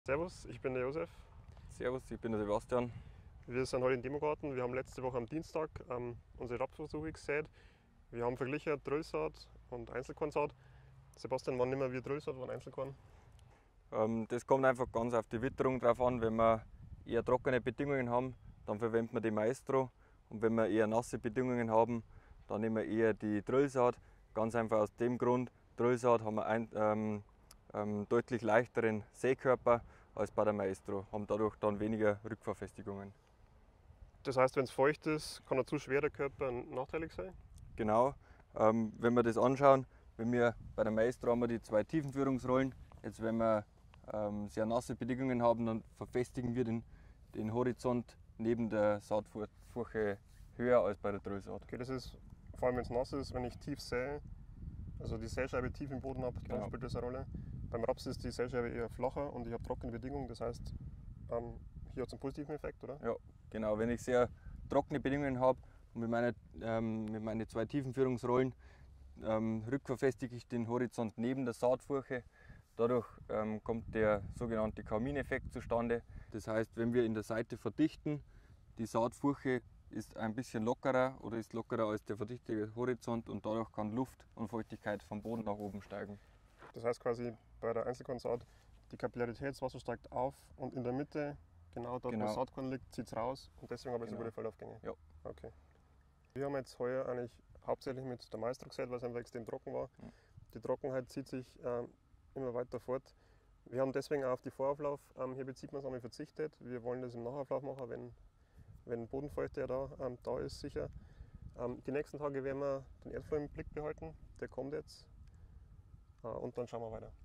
Servus, ich bin der Josef. Servus, ich bin der Sebastian. Wir sind heute im Demogarten. Wir haben letzte Woche am Dienstag unsere Rapsversuche gesät. Wir haben verglichen Drillsaat und Einzelkornsaat. Sebastian, wann nehmen wir Drillsaat, wann Einzelkorn? Das kommt einfach ganz auf die Witterung drauf an. Wenn wir eher trockene Bedingungen haben, dann verwenden wir die Maestro. Und wenn wir eher nasse Bedingungen haben, dann nehmen wir eher die Drillsaat. Ganz einfach aus dem Grund, Drillsaat haben wir deutlich leichteren Säkörper als bei der Maestro, haben dadurch dann weniger Rückverfestigungen. Das heißt, wenn es feucht ist, kann ein zu schwerer Körper nachteilig sein? Genau, wenn wir das anschauen, wenn wir bei der Maestro haben wir die zwei Tiefenführungsrollen. Jetzt wenn wir sehr nasse Bedingungen haben, dann verfestigen wir den Horizont neben der Saatfurche höher als bei der Drillsaat. Okay, das ist vor allem, wenn es nass ist, wenn ich tief sähe, also die Säscheibe tief im Boden habe, dann Genau. spielt das eine Rolle. Beim Raps ist die Säscheibe eher flacher und ich habe trockene Bedingungen, das heißt, hier hat es einen positiven Effekt, oder? Ja, genau. Wenn ich sehr trockene Bedingungen habe und mit meinen zwei Tiefenführungsrollen rückverfestige ich den Horizont neben der Saatfurche. Dadurch kommt der sogenannte Kamineffekt zustande. Das heißt, wenn wir in der Seite verdichten, die Saatfurche ist ein bisschen lockerer oder ist lockerer als der verdichtete Horizont und dadurch kann Luft und Feuchtigkeit vom Boden nach oben steigen. Das heißt quasi bei der Einzelkornsaat, die Kapillarität des Wassers steigt auf und in der Mitte, genau dort, wo das Saatkorn liegt, zieht es raus und deswegen habe ich so gute Fellaufgänge. Ja. Okay. Wir haben jetzt heuer eigentlich hauptsächlich mit der Maestro gesät, weil es einfach extrem trocken war. Die Trockenheit zieht sich immer weiter fort. Wir haben deswegen auch auf die Vorauflauf-Herbizidmaßnahme verzichtet. Wir wollen das im Nachauflauf machen, wenn Bodenfeuchte da ist, sicher. Die nächsten Tage werden wir den Erdfloh im Blick behalten, der kommt jetzt und dann schauen wir weiter.